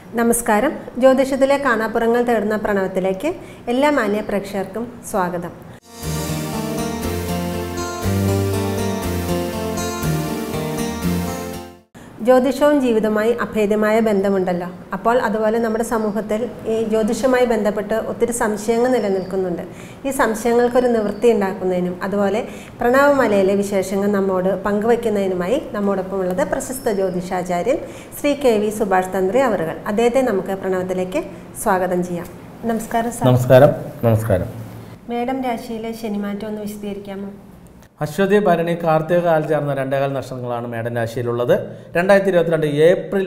നമസ്കാരം. ജ്യോതിഷത്തിലെ കാണാപ്പുറങ്ങൾ തേടുന്ന പ്രണവത്തിലേക്ക് എല്ലാ മാന്യ പ്രേക്ഷകർക്കും സ്വാഗതം. ജ്യോതിഷവും ജീവിതവുമായി അഭേദ്യമായ ബന്ധമുണ്ടല്ലോ. അപ്പോൾ അതുപോലെ നമ്മുടെ സമൂഹത്തിൽ ഈ ജ്യോതിഷവുമായി ബന്ധപ്പെട്ട് ഒത്തിരി സംശയങ്ങൾ നിലനിൽക്കുന്നുണ്ട്. ഈ സംശയങ്ങൾക്കൊരു നിവൃത്തി ഉണ്ടാക്കുന്നതിനും അതുപോലെ പ്രണവമലയിലെ വിശേഷങ്ങൾ നമ്മോട് പങ്കുവയ്ക്കുന്നതിനുമായി നമ്മോടൊപ്പം ഉള്ളത് പ്രശസ്ത ജ്യോതിഷാചാര്യൻ ശ്രീ KV സുഭാഷ് തന്ത്രി അവറുകൾ. അദ്ദേഹത്തെ നമുക്ക് പ്രണവത്തിലേക്ക് സ്വാഗതം ചെയ്യാം. നമസ്കാരം സാർ. നമസ്കാരം. നമസ്കാരം. മേടം രാശിയിലെ ശനിമാറ്റം ഒന്ന് വിശദീകരിക്കാമോ? അശ്വതി, ഭരണി, കാർത്തിക കാൽ ചേർന്ന രണ്ടേകാൽ നക്ഷത്രങ്ങളാണ് മേടൻ രാശിയിലുള്ളത്. 2022 ഏപ്രിൽ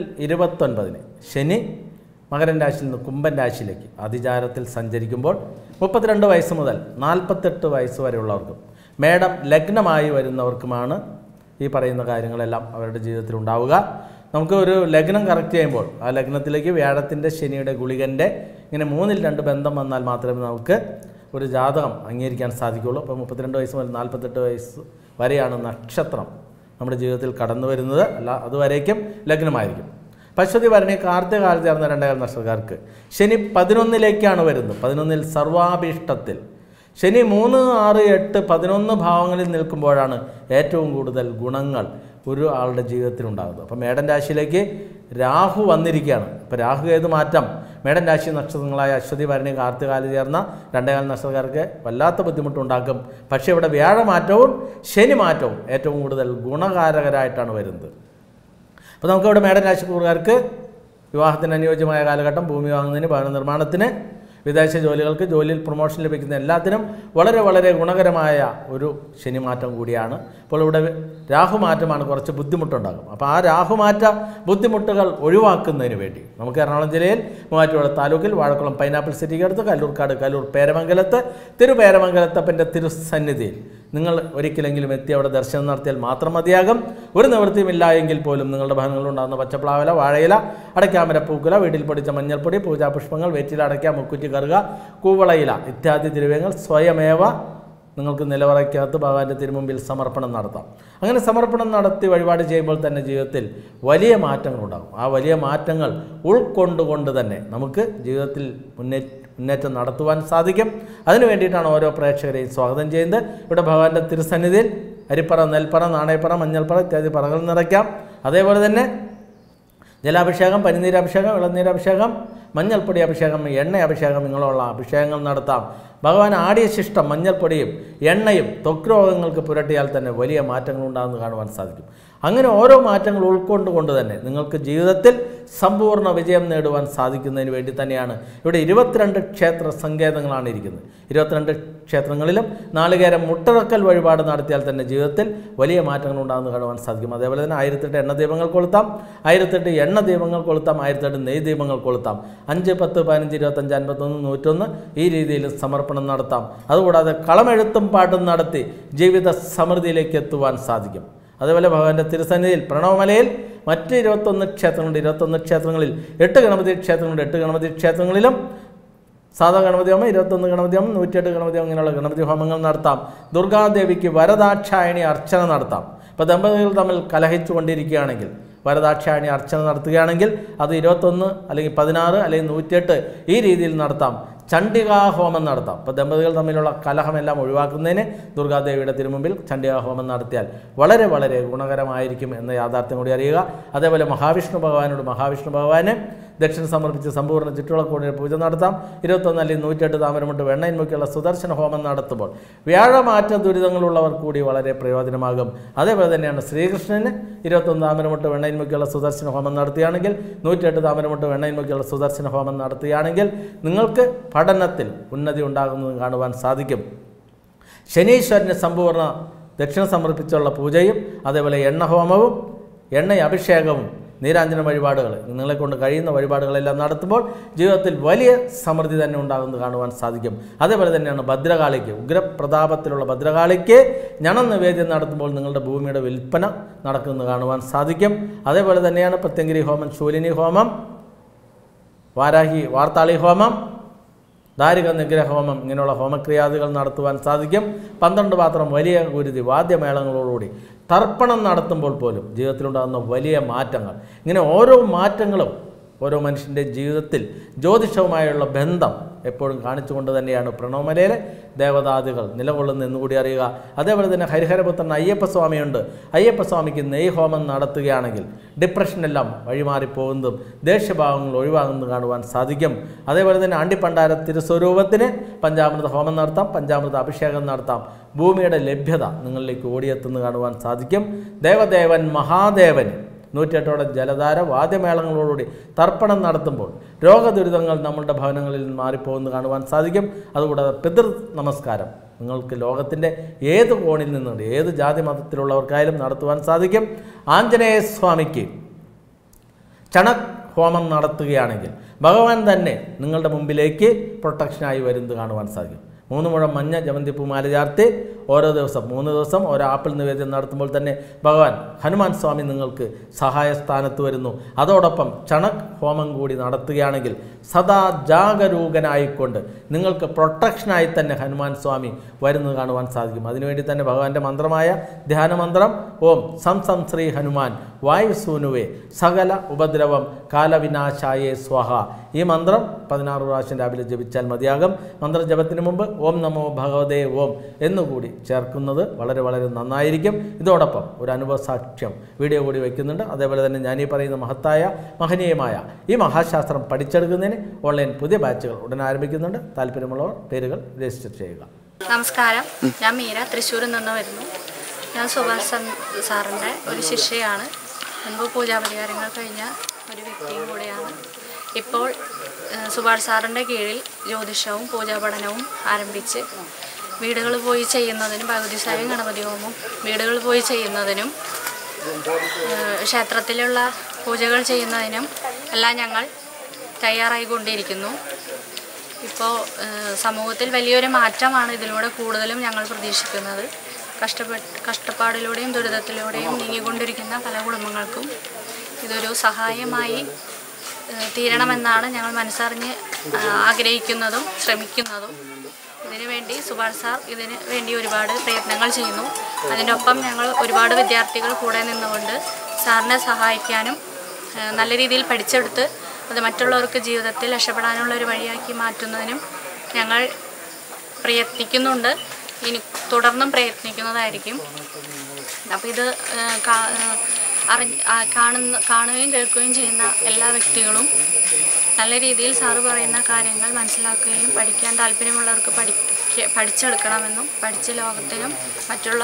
29 ശനി മകരൻ രാശിയിൽ നിന്ന് കുംഭൻ രാശിയിലേക്ക് അതിചാരത്തിൽ സഞ്ചരിക്കുമ്പോൾ 32 വയസ്സ് മുതൽ 48 വയസ്സ് വരെയുള്ളവർക്കും മേടം ലഗ്നമായി വരുന്നവർക്കുമാണ് ഈ പറയുന്ന കാര്യങ്ങളെല്ലാം അവരുടെ ജീവിതത്തിൽ ഉണ്ടാവുക. നമുക്ക് ഒരു ലഗ്നം കറക്റ്റ് ചെയ്യുമ്പോൾ ആ ലഗ്നത്തിലേക്ക് വ്യാഴത്തിൻ്റെ ശനിയുടെ ഗുളികൻ്റെ ഇങ്ങനെ 1/2 ബന്ധം വന്നാൽ മാത്രമേ നമുക്ക് ഒരു ജാതകം അംഗീകരിക്കാൻ സാധിക്കുകയുള്ളൂ. അപ്പോൾ 32 വയസ്സ് മുതൽ 48 വയസ്സ് വരെയാണ് നക്ഷത്രം നമ്മുടെ ജീവിതത്തിൽ കടന്നു വരുന്നത്. അല്ല, അതുവരേക്കും ലഗ്നമായിരിക്കും. അശ്വതി, ഭരണി, കാർത്തിക കാൽ ചേർന്ന രണ്ടേകാൽ നക്ഷത്രക്കാർക്ക് ശനി 11ലേക്കാണ് വരുന്നത്. 11ൽ സർവാഭീഷ്ടത്തിൽ. ശനി 3, 6, 8, 11 ഭാവങ്ങളിൽ നിൽക്കുമ്പോഴാണ് ഏറ്റവും കൂടുതൽ ഗുണങ്ങൾ ഒരു ആളുടെ ജീവിതത്തിൽ ഉണ്ടാകുന്നത്. അപ്പോൾ മേടൻ രാശിയിലേക്ക് രാഹു വന്നിരിക്കുകയാണ്. ഇപ്പോൾ രാഹു ഏത് മാറ്റം മേടൻ രാശി നക്ഷത്രങ്ങളായ അശ്വതി, ഭരണി, കാർത്തിക കാൽ ചേർന്ന രണ്ടേകാൽ നക്ഷത്രക്കാർക്ക് വല്ലാത്ത ബുദ്ധിമുട്ടുണ്ടാക്കും. പക്ഷേ ഇവിടെ വ്യാഴമാറ്റവും ശനി മാറ്റവും ഏറ്റവും കൂടുതൽ ഗുണകാരകരായിട്ടാണ് വരുന്നത്. അപ്പോൾ നമുക്കിവിടെ മേടൻ രാശിക്കാർക്ക് വിവാഹത്തിന് അനുയോജ്യമായ കാലഘട്ടം, ഭൂമി വാങ്ങുന്നതിന്, ഭവന നിർമ്മാണത്തിന്, വിദേശ ജോലികൾക്ക്, ജോലിയിൽ പ്രൊമോഷൻ ലഭിക്കുന്ന എല്ലാത്തിനും വളരെ വളരെ ഗുണകരമായ ഒരു ശനിമാറ്റം കൂടിയാണ്. അപ്പോൾ ഇവിടെ രാഹുമാറ്റമാണ് കുറച്ച് ബുദ്ധിമുട്ടുണ്ടാകും. അപ്പോൾ ആ രാഹുമാറ്റ ബുദ്ധിമുട്ടുകൾ ഒഴിവാക്കുന്നതിന് വേണ്ടി നമുക്ക് എറണാകുളം ജില്ലയിൽ മൂവാറ്റുപുഴ താലൂക്കിൽ വാഴക്കുളം പൈനാപ്പിൾ സിറ്റിക്കടുത്ത് കല്ലൂർക്കാട് കല്ലൂർ പേരമംഗലത്ത് തിരുപേരമംഗലത്തപ്പൻ്റെ തിരുസന്നിധിയിൽ നിങ്ങൾ ഒരിക്കലെങ്കിലും എത്തി അവിടെ ദർശനം നടത്തിയാൽ മാത്രം മതിയാകും. ഒരു നിവൃത്തിയുമില്ല എങ്കിൽ പോലും നിങ്ങളുടെ ഭവനങ്ങളിലുണ്ടാകുന്ന പച്ചപ്ലാവല, വാഴയില, അടയ്ക്കാമര പൂക്കുല, വീട്ടിൽ പൊടിച്ച മഞ്ഞൾപ്പൊടി, പൂജാപുഷ്പങ്ങൾ, വെറ്റില, അടയ്ക്ക, മുക്കുറ്റി കറുക, കൂവളയില ഇത്യാദി ദ്രവ്യങ്ങൾ സ്വയമേവ നിങ്ങൾക്ക് നിലവറയ്ക്കകത്ത് ഭഗവാന്റെ തിരുമുമ്പിൽ സമർപ്പണം നടത്താം. അങ്ങനെ സമർപ്പണം നടത്തി വഴിപാട് ചെയ്യുമ്പോൾ തന്നെ ജീവിതത്തിൽ വലിയ മാറ്റങ്ങളുണ്ടാകും. ആ വലിയ മാറ്റങ്ങൾ ഉൾക്കൊണ്ടുകൊണ്ട് തന്നെ നമുക്ക് ജീവിതത്തിൽ മുന്നേറ്റം നടത്തുവാൻ സാധിക്കും. അതിനു വേണ്ടിയിട്ടാണ് ഓരോ പ്രേക്ഷകരെയും സ്വാഗതം ചെയ്യുന്നത്. ഇവിടെ ഭഗവാന്റെ തിരുസന്നിധിയിൽ അരിപ്പറ, നെൽപ്പറ, നാണയപ്പറ, മഞ്ഞൾപ്പറ ഇത്യാദി പറകൾ നിറയ്ക്കാം. അതേപോലെ തന്നെ ജലാഭിഷേകം, പനിനീരഭിഷേകം, ഇളനീരഭിഷേകം, മഞ്ഞൾപ്പൊടി അഭിഷേകം, എണ്ണ അഭിഷേകം ഇങ്ങനെയുള്ള അഭിഷേകങ്ങൾ നടത്താം. ഭഗവാൻ ആടിയ ശിഷ്ടം മഞ്ഞൾപ്പൊടിയും എണ്ണയും ത്വക്ക് രോഗങ്ങൾക്ക് പുരട്ടിയാൽ തന്നെ വലിയ മാറ്റങ്ങൾ ഉണ്ടാകുന്നത് കാണുവാൻ സാധിക്കും. അങ്ങനെ ഓരോ മാറ്റങ്ങൾ ഉൾക്കൊണ്ടുകൊണ്ട് തന്നെ നിങ്ങൾക്ക് ജീവിതത്തിൽ സമ്പൂർണ്ണ വിജയം നേടുവാൻ സാധിക്കുന്നതിന് വേണ്ടി തന്നെയാണ് ഇവിടെ 22 ക്ഷേത്ര സങ്കേതങ്ങളാണ് ഇരിക്കുന്നത്. 22 ക്ഷേത്രങ്ങളിലും നാളികേരം മുട്ടറക്കൽ വഴിപാട് നടത്തിയാൽ തന്നെ ജീവിതത്തിൽ വലിയ മാറ്റങ്ങൾ ഉണ്ടാകുന്നത് കാണുവാൻ സാധിക്കും. അതേപോലെ തന്നെ 1008 എണ്ണ ദീപങ്ങൾ കൊളുത്താം, 1008 എണ്ണ ദീപങ്ങൾ കൊളുത്താം, 1008 നെയ് ദീപങ്ങൾ കൊളുത്താം, 5, 10, 15, 25, 51, 101 ഈ രീതിയിൽ സമർപ്പണം നടത്താം. അതുകൂടാതെ കളമെഴുത്തും പാട്ടും നടത്തി ജീവിത സമൃദ്ധിയിലേക്ക് എത്തുവാൻ സാധിക്കും. അതേപോലെ ഭഗവാന്റെ തിരുസന്നിധിയിൽ പ്രണവമലയിൽ മറ്റ് 21 ക്ഷേത്രങ്ങളുണ്ട്. 21 ക്ഷേത്രങ്ങളിൽ 8 ഗണപതി ക്ഷേത്രങ്ങളുണ്ട്. 8 ഗണപതി ക്ഷേത്രങ്ങളിലും സാധാ ഗണപതി ഹോമം, 21 ഗണപതി ഹോമം, 108 ഗണപതി ഹോമം ഇങ്ങനെയുള്ള ഗണപതി ഹോമങ്ങൾ നടത്താം. ദുർഗാദേവിക്ക് വരദാക്ഷായണി അർച്ചന നടത്താം. ഇപ്പോൾ ദമ്പതികൾ തമ്മിൽ കലഹിച്ചു കൊണ്ടിരിക്കുകയാണെങ്കിൽ വരദാക്ഷായണി അർച്ചന നടത്തുകയാണെങ്കിൽ അത് 21 അല്ലെങ്കിൽ 16 അല്ലെങ്കിൽ 108 ഈ രീതിയിൽ നടത്താം. ചണ്ഡികാഹോമം നടത്താം. അപ്പോൾ ദമ്പതികൾ തമ്മിലുള്ള കലഹമെല്ലാം ഒഴിവാക്കുന്നതിന് ദുർഗാദേവിയുടെ തിരുമുമ്പിൽ ചണ്ഡികാഹോമം നടത്തിയാൽ വളരെ വളരെ ഗുണകരമായിരിക്കും എന്ന യാഥാർത്ഥ്യം കൂടി അറിയുക. അതേപോലെ മഹാവിഷ്ണു ഭഗവാന് ദക്ഷിണ സമർപ്പിച്ച് സമ്പൂർണ്ണ ചുറ്റുവിളക്കോടെ പൂജ നടത്താം. 21 അല്ലെങ്കിൽ 108 താമരമുട്ട് വെണ്ണയിന്മുക്കിയുള്ള സുദർശന ഹോമം നടത്തുമ്പോൾ വ്യാഴമാറ്റ ദുരിതങ്ങളുള്ളവർ കൂടി വളരെ പ്രയോജനമാകും. അതേപോലെ തന്നെയാണ് ശ്രീകൃഷ്ണന് 21 താമരമുട്ട് വെണ്ണയിന്മുക്കിയുള്ള സുദർശന ഹോമം നടത്തുകയാണെങ്കിൽ, 108 താമരമുട്ട് വെണ്ണയിന്മുക്കിയുള്ള സുദർശന ഹോമം നടത്തുകയാണെങ്കിൽ നിങ്ങൾക്ക് പഠനത്തിൽ ഉന്നതി ഉണ്ടാകുന്നത് കാണുവാൻ സാധിക്കും. ശനീശ്വരന് സമ്പൂർണ്ണ ദക്ഷിണ സമർപ്പിച്ചുള്ള പൂജയും അതേപോലെ എണ്ണഹോമവും എണ്ണ അഭിഷേകവും നീരാഞ്ജന വഴിപാടുകൾ നിങ്ങളെ കൊണ്ട് കഴിയുന്ന വഴിപാടുകളെല്ലാം നടത്തുമ്പോൾ ജീവിതത്തിൽ വലിയ സമൃദ്ധി തന്നെ ഉണ്ടാകുന്നത് കാണുവാൻ സാധിക്കും. അതേപോലെ തന്നെയാണ് ഭദ്രകാളിക്ക്, ഉഗ്രപ്രതാപത്തിലുള്ള ഭദ്രകാളിക്ക് ഞണം നിവേദ്യം നടത്തുമ്പോൾ നിങ്ങളുടെ ഭൂമിയുടെ വിൽപ്പന നടക്കുന്നത് കാണുവാൻ സാധിക്കും. അതേപോലെ തന്നെയാണ് പ്രത്യങ്കിരി ഹോമം, ശൂലിനി ഹോമം, വാർത്താളി ഹോമം, ദാരിക നിഗ്രഹോമം ഇങ്ങനെയുള്ള ഹോമക്രിയാദികൾ നടത്തുവാൻ സാധിക്കും. 12 പാത്രം വലിയ ഗുരുതി വാദ്യമേളങ്ങളോടുകൂടി തർപ്പണം നടത്തുമ്പോൾ പോലും ജീവിതത്തിലുണ്ടാകുന്ന വലിയ മാറ്റങ്ങൾ, ഇങ്ങനെ ഓരോ മാറ്റങ്ങളും ഓരോ മനുഷ്യൻ്റെ ജീവിതത്തിൽ ജ്യോതിഷവുമായുള്ള ബന്ധം എപ്പോഴും കാണിച്ചുകൊണ്ട് തന്നെയാണ് പ്രണവമലയിലെ ദേവതാദികൾ നിലകൊള്ളുന്ന എന്നുകൂടി അറിയുക. അതേപോലെ തന്നെ ഹരിഹരപുത്രൻ അയ്യപ്പസ്വാമിയുണ്ട്. അയ്യപ്പസ്വാമിക്ക് നെയ്ഹോമം നടത്തുകയാണെങ്കിൽ ഡിപ്രഷനെല്ലാം വഴിമാറിപ്പോകുന്നതും ദേഷ്യഭാവങ്ങൾ ഒഴിവാകുന്നതും കാണുവാൻ സാധിക്കും. അതേപോലെ തന്നെ ആണ്ടിപ്പണ്ടാര തിരുസ്വരൂപത്തിന് പഞ്ചാമൃത ഹോമം നടത്താം, പഞ്ചാമൃത അഭിഷേകം നടത്താം. ഭൂമിയുടെ ലഭ്യത നിങ്ങളിലേക്ക് ഓടിയെത്തുന്നത് കാണുവാൻ സാധിക്കും. ദേവദേവൻ മഹാദേവൻ 108 ജലധാര വാദ്യമേളങ്ങളോടുകൂടി തർപ്പണം നടത്തുമ്പോൾ രോഗദുരിതങ്ങൾ നമ്മളുടെ ഭവനങ്ങളിൽ നിന്ന് മാറിപ്പോകുന്നത് കാണുവാൻ സാധിക്കും. അതുകൂടാതെ പിതൃ നമസ്കാരം നിങ്ങൾക്ക് ലോകത്തിൻ്റെ ഏത് കോണിൽ നിന്നുണ്ട് ഏത് ജാതി മതത്തിലുള്ളവർക്കായാലും നടത്തുവാൻ സാധിക്കും. ആഞ്ജനേയ സ്വാമിക്ക് ചണക് ഹോമം നടത്തുകയാണെങ്കിൽ ഭഗവാൻ തന്നെ നിങ്ങളുടെ മുമ്പിലേക്ക് പ്രൊട്ടക്ഷനായി വരുന്നത് കാണുവാൻ സാധിക്കും. 3 മുഴം മഞ്ഞ ജമന്തിപ്പൂ മാല ചാർത്തി ഓരോ ദിവസം 3 ദിവസം ഓരോ ആപ്പിൾ നിവേദ്യം നടത്തുമ്പോൾ തന്നെ ഭഗവാൻ ഹനുമാൻ സ്വാമി നിങ്ങൾക്ക് സഹായസ്ഥാനത്ത് വരുന്നു. അതോടൊപ്പം ചണക് ഹോമം കൂടി നടത്തുകയാണെങ്കിൽ സദാ ജാഗരൂകനായിക്കൊണ്ട് നിങ്ങൾക്ക് പ്രൊട്ടക്ഷനായി തന്നെ ഹനുമാൻ സ്വാമി വരുന്നത് കാണുവാൻ സാധിക്കും. അതിനുവേണ്ടി തന്നെ ഭഗവാന്റെ മന്ത്രമായ ധ്യാനമന്ത്രം ഓം സം സം ശ്രീ ഹനുമാൻ വായുസൂനുവേ സകല ഉപദ്രവം കാലവിനാശായേ സ്വാഹ. ഈ മന്ത്രം 16 പ്രാവശ്യം രാവിലെ ജപിച്ചാൽ മതിയാകും. മന്ത്രജപത്തിന് മുമ്പ് ഓം നമോ ഭഗവതേ ഓം എന്നുകൂടി ചേർക്കുന്നത് വളരെ വളരെ നന്നായിരിക്കും. ഇതോടൊപ്പം ഒരു അനുഭവ സാക്ഷ്യം വീഡിയോ കൂടി വയ്ക്കുന്നുണ്ട്. അതേപോലെ തന്നെ ഞാനീ പറയുന്ന മഹനീയമായ ഈ മഹാശാസ്ത്രം പഠിച്ചെടുക്കുന്നതിന് ഓൺലൈൻ പുതിയ ബാച്ചുകൾ ഉടൻ ആരംഭിക്കുന്നുണ്ട്. താല്പര്യമുള്ളവർ പേരുകൾ രജിസ്റ്റർ ചെയ്യുക. നമസ്കാരം, ഞാൻ മീര തൃശ്ശൂരിൽ നിന്ന് വരുന്നു. ഞാൻ സുഭാഷ് സാറിൻ്റെ ഒരു ശിഷ്യയാണ്. മുൻപ് പൂജാപരിഹാരങ്ങൾ കഴിഞ്ഞ ഒരു വ്യക്തിയും കൂടിയാണ്. ഇപ്പോൾ സുഭാഷ് സാറിൻ്റെ കീഴിൽ ജ്യോതിഷവും പൂജാപഠനവും ആരംഭിച്ച് വീടുകളിൽ പോയി ചെയ്യുന്നതിനും ഭഗവതിസായും ഗണപതി ഹോമവും വീടുകളിൽ പോയി ചെയ്യുന്നതിനും ക്ഷേത്രത്തിലുള്ള പൂജകൾ ചെയ്യുന്നതിനും എല്ലാം ഞങ്ങൾ തയ്യാറായിക്കൊണ്ടിരിക്കുന്നു. ഇപ്പോൾ സമൂഹത്തിൽ വലിയൊരു മാറ്റമാണ് ഇതിലൂടെ കൂടുതലും ഞങ്ങൾ പ്രതീക്ഷിക്കുന്നത്. കഷ്ടപ്പാടിലൂടെയും ദുരിതത്തിലൂടെയും നീങ്ങിക്കൊണ്ടിരിക്കുന്ന പല കുടുംബങ്ങൾക്കും ഇതൊരു സഹായമായി തീരണമെന്നാണ് ഞങ്ങൾ മനസ്സറിഞ്ഞ് ആഗ്രഹിക്കുന്നതും ശ്രമിക്കുന്നതും. ഇതിനുവേണ്ടി സുഭാഷ് സാർ ഇതിന് വേണ്ടി ഒരുപാട് പ്രയത്നങ്ങൾ ചെയ്യുന്നു. അതിനൊപ്പം ഞങ്ങൾ ഒരുപാട് വിദ്യാർത്ഥികൾ കൂടെ നിന്നുകൊണ്ട് സാറിനെ സഹായിക്കാനും നല്ല രീതിയിൽ പഠിച്ചെടുത്ത് അത് മറ്റുള്ളവർക്ക് ജീവിതത്തിൽ രക്ഷപ്പെടാനുള്ള ഒരു വഴിയാക്കി മാറ്റുന്നതിനും ഞങ്ങൾ പ്രയത്നിക്കുന്നുണ്ട്. ഇനി തുടർന്നും പ്രയത്നിക്കുന്നതായിരിക്കും. അപ്പോൾ ഇത് കാണുകയും കേൾക്കുകയും ചെയ്യുന്ന എല്ലാ വ്യക്തികളും നല്ല രീതിയിൽ സാറ് പറയുന്ന കാര്യങ്ങൾ മനസ്സിലാക്കുകയും പഠിക്കാൻ താല്പര്യമുള്ളവർക്ക് പഠിച്ചെടുക്കണമെന്നും പഠിച്ച് ലോകത്തിനും മറ്റുള്ള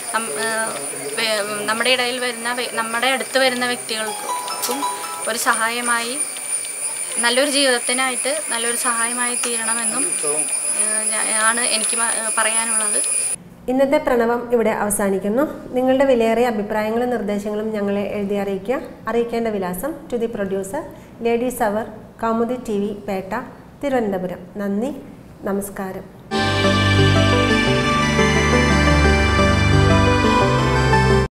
നമ്മുടെ അടുത്ത് വരുന്ന വ്യക്തികൾക്കും ഒരു സഹായമായി നല്ലൊരു ജീവിതത്തിനായിട്ട് നല്ലൊരു സഹായമായി തീരണമെന്നും ആണ് എനിക്ക് പറയാനുള്ളത്. ഇന്നത്തെ പ്രണവം ഇവിടെ അവസാനിക്കുന്നു. നിങ്ങളുടെ വിലയേറിയ അഭിപ്രായങ്ങളും നിർദ്ദേശങ്ങളും ഞങ്ങളെ എഴുതി അറിയിക്കുക. അറിയിക്കേണ്ട വിലാസം: to the producer, ladies hour, Kaumudi TV, Pettah, Thiruvananthapuram. നന്ദി, നമസ്കാരം.